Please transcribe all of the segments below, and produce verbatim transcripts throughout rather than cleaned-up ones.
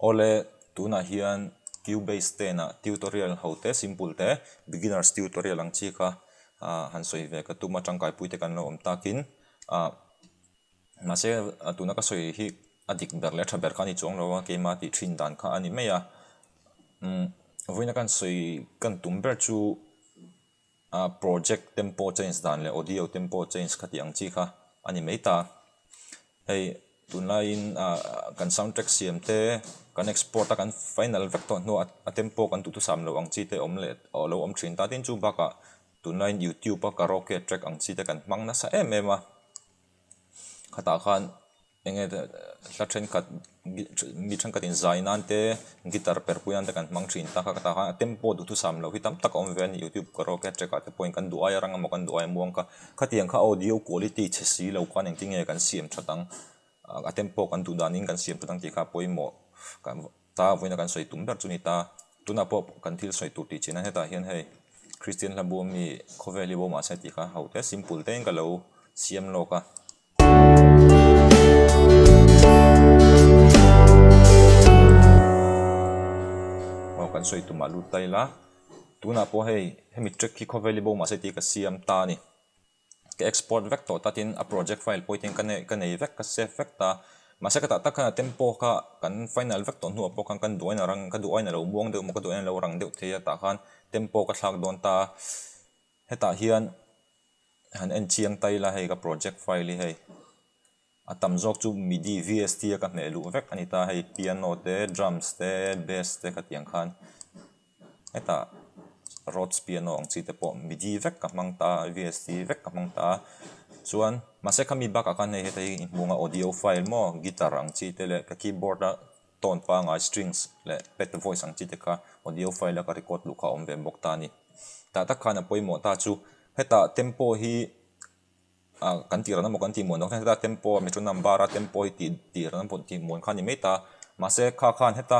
ole tuna hian Cubase te na tutorial ho te simple te beginners tutorial ang chi kha han soi ve ka tuma tangkai puite kan lo om takin a mase tuna ka soi hi adik berle tha ber khani chong lo wa ke ma ti thin dan kha ani me ya um voina kan soi kan tumber chu a project tempo change dan le audio tempo change khati ang chi kha ani meita hei tunlain kan soundtrack cm te kan export kan final vector no a tempo kan tu tu sam lo ang chi te om le o lo om thin ta tin chu baka tunlain youtube pa karaoke track ang chi te kan mang na sa em em a khata khan enge la thren kat mi thren kat in zainan te guitar percussion te kan mang thin ta kha ta kha tempo tu tu sam lo hitam tak om ven youtube karaoke track ate point kan duai rang mo kan duai muang ka khatiang kha audio quality chesi lo kan eng tinge kan cm thatang a tempo kan tu danin kan cm thatang ti kha poimo kan ta voina kan soi tum ber chuni ta tuna pop kan thil soi tu ti china heta hian hei christian labu mi khoveli bo ma sa ti kha haute simple te ka lo cm lo ka kan soi tu malu taila tuna po hei hemi track ki khoveli bo ma sa ti ka cm ta ni ke export vector tatin a project file poiting kan kan nei vec ka save vector masa kata tak kan tempo ka kan final vector nu po kan kan duai na rang ka duai na lo muang de mo ka duai na lo rang de the ta khan tempo ka thak don ta heta hian han en chiang tai la hei ka project file hei atam jok chu midi vst ka ne lu vek ani ta hei piano te drums te bass te ka tiang khan heta Rhodes piano ang chi te po midi vek ka mang ta vst vek ka mang ta chuan mase kami ba ka kan nei hetai bunga audio file mo guitar ang chi te le ka keyboard a ton pa nga strings le pet voice ang chi te ka audio file ka record lu ka om ve bok ta ni ta ta khana poimo ta chu heta tempo hi a kan tira na mo kan ti mo no heta tempo metro number a tempo ti tira na po ti mo khan ni meta mase kha khan heta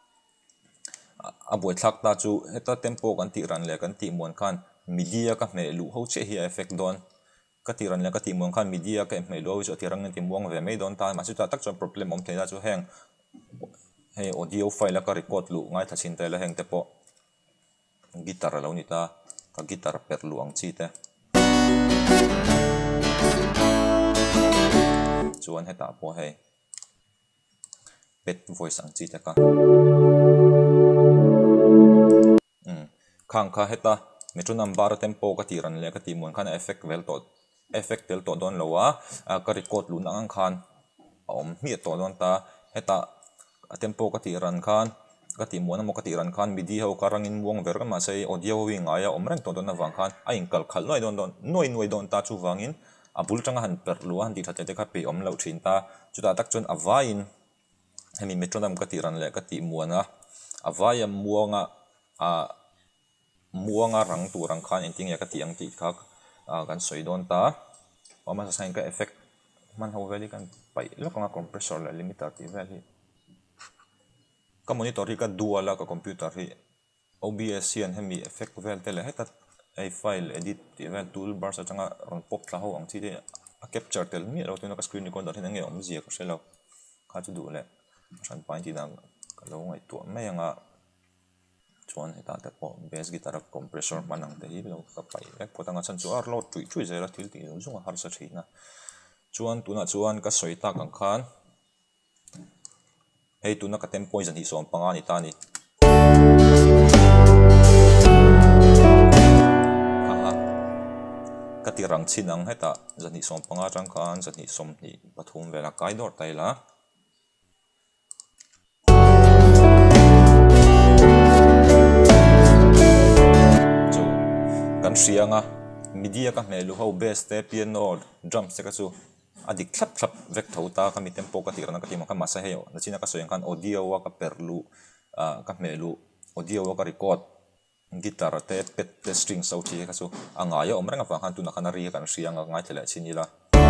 a boi thak ta chu heta tempo kan ti ran le kan ti mo khan media ka me lu ho che hi effect don ka ti ran le ka ti mo khan media ka me lu ho ti rang ti mo ve me don ta ma chu ta tak chon problem om thela chu heng hey audio file ka record lu ngai tha chin te la heng te po guitar lo ni ta ka guitar per lu ang chi te chuan heta po hey pet voice ang chi te ka um khang kha heta metro number tempo ka ti ran le ka ti mon khan effect vel to effect tel to don lowa ka record lu na ang khan om mi to don ta heta tempo ka ti ran khan ka ti mon mo ka ti ran khan midi ho karangin wong ver ma sei audio wi nga ya om reng to don na wang khan a inkal khal noi don don noi noi don ta chu wangin a bul tanga han per lu han ti thatte te ka pe om lo thin ta chu ta tak chon avain hemi metronome ka ti ran le ka ti muanga avaya muanga a muanga rang tu rang khan enting ya ka ti ang ti kha kan soi don ta oma sa sign ka effect man ho veli kan pai lo ka compressor la limiter ti veli ka monitor hi ka dual ka computer hi obs hian hemi effect vel te le heta a file edit ti vel toolbar sa changa ron pop tla ho ang chi de a capture tel mi ro tuna ka screen recorder hin nge om zia ka shelo kha chu du le san point ti na ka lo ngai tu mai anga chuan heta te po bass guitar compressor manang te hi lo ka pai ek potanga chan chu ar lo tui tui zera thil ti zunga har sa thina chuan tuna chuan ka soi ta kang khan hei tuna ka tempo poison hi som panga ni ta ni ka ti rang chinang heta zani som panga tang khan zani som ni pathum vela kai dor taila chu kan hrianga media ka hmelu ho bass te piano drums te ka chu adik thlap thlap vek thota ka mi tempo ka tirana ka ti ma ka masa heyo na china ka soyang kan audio wa ka perlu ka hmelu audio wa ka record guitar te pet te string so chi ka chu anga yo omranga fa han tu na kana ri kan hrianga ngai thela chinila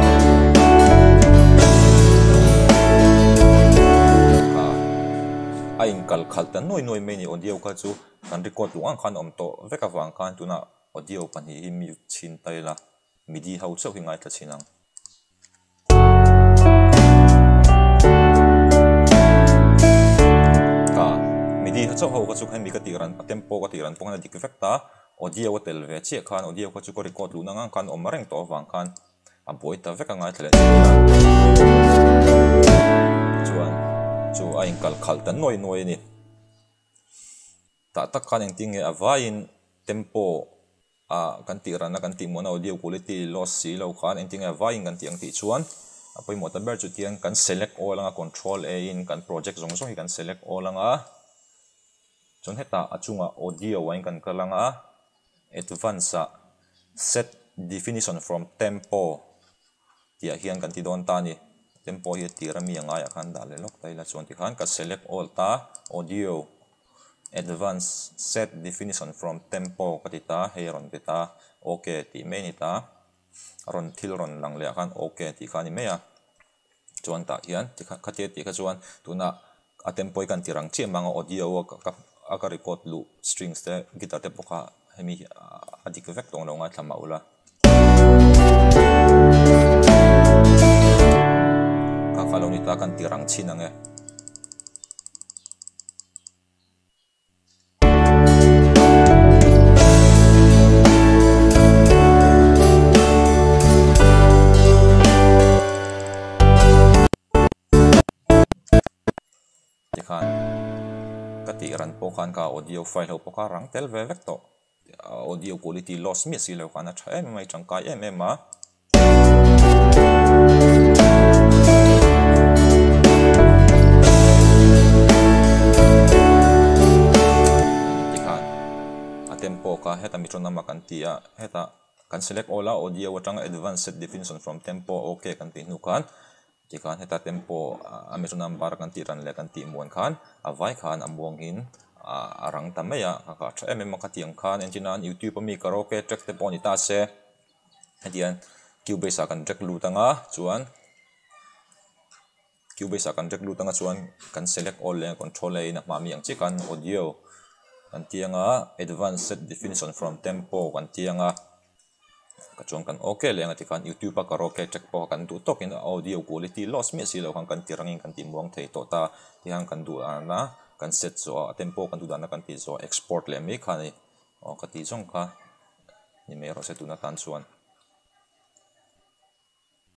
a inkal khalta noi noi me ni audio ka chu kan record lu ang khan om to veka wang khan tu na audio pani hi mi chin taila midi hau chau hi ngai tha chinang cho ho ka chu khan mi ka tiran tempo ka tiran pong na dik vekta audio tel ve chi khan audio ka chu ko record lu na ngang kan omareng to wang khan a boi ta veka ngai thle chuan chu a in kal khal tan noi noi ni ta tak khan eng ting e avain tempo a kan tiran na kan ti mo na audio quality loss si lo khan eng ting e avain kan ti ang ti chuan apoi mo ta ber chu tiang kan select all anga control a in kan project zong zong hi kan select all anga chon heta achunga audio wain kan kalanga advance set definition from tempo tia hian kan ti don ta ni tempo hi tirami anga ya khan dal lok taila chon ti khan ka select all ta audio advance set definition from tempo katita heron tita okay ti menita ron thil ron lang le khan okay ti khani meya chuan ta hian ti kha te ti kha chuan tuna a tempo kan tirang che manga audio ka aka record lu strings te guitar te poka hemi adik vek tong lo nga thlama ula ka kalong ni ta kan tirang chin ange kan katiran po kan ka audio file ho po ka rang tel ve vek to audio quality loss mi si lo kana tha em mai changkai em em ma dikan a tempo ka heta mitron na kan tia heta kan select all audio watang advanced set definition from tempo okay kan ti nu kan tikan heta tempo ameso number kan tiran le kan ti muan khan avai khan amuang hin arang tamaya ka tha em em ka tiang khan engineer youtube mi karaoke track te poni ta se hedian cubase kan track lu tanga chuan cubase kan track lu tanga chuan kan select all le control le na ma mi ang chi kan audio kan tianga advanced set definition from tempo kan tianga kachong kan okay le ngati kan youtube pa karaoke check po kan tu tok in audio quality loss mi si lo kan kan tirangin kan timuang thei to ta tiang kan du ana kan set so tempo kan du dana kan ti so export le mi khani o kati jong ka ni mero se tu na tan chuan